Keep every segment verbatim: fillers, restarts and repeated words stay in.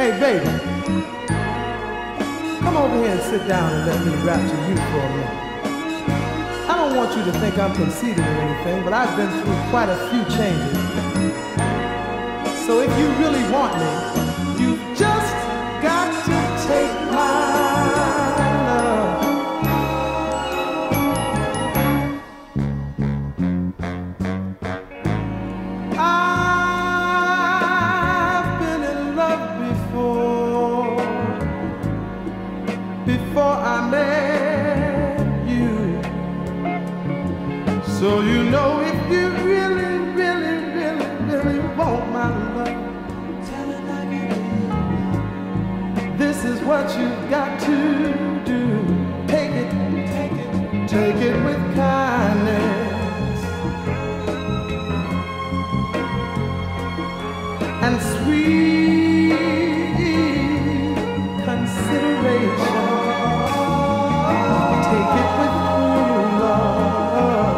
Hey, baby, come over here and sit down and let me rap to you for a minute. I don't want you to think I'm conceited or anything, but I've been through quite a few changes. So if you really want me, you've just got to take my love. I've been in love before, before I met you. So you know if you really, really, really, really want my love, this is what you've got to do. Take it, take it, take it with kindness and sweet consideration. Take it with true love,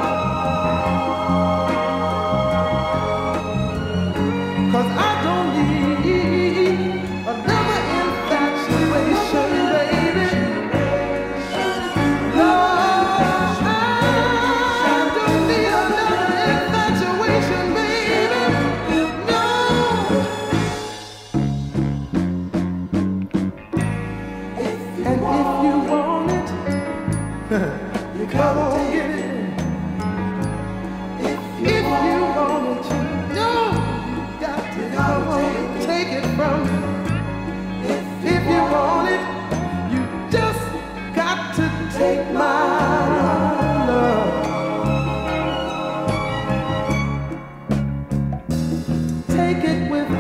'cause I don't need another infatuation, baby. No, I don't need another infatuation, baby. No. And if you want it, you come on, get it. If you want it, you know you got to come on, take it from me. If you want it, you just got to take my love. Take it with